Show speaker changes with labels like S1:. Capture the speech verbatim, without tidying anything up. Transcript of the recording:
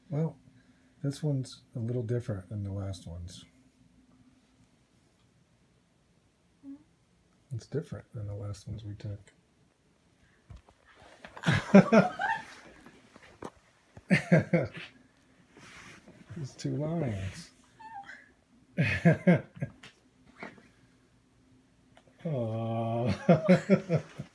S1: Well, this one's a little different than the last ones. It's different than the last ones we took. There's two lines. Aww.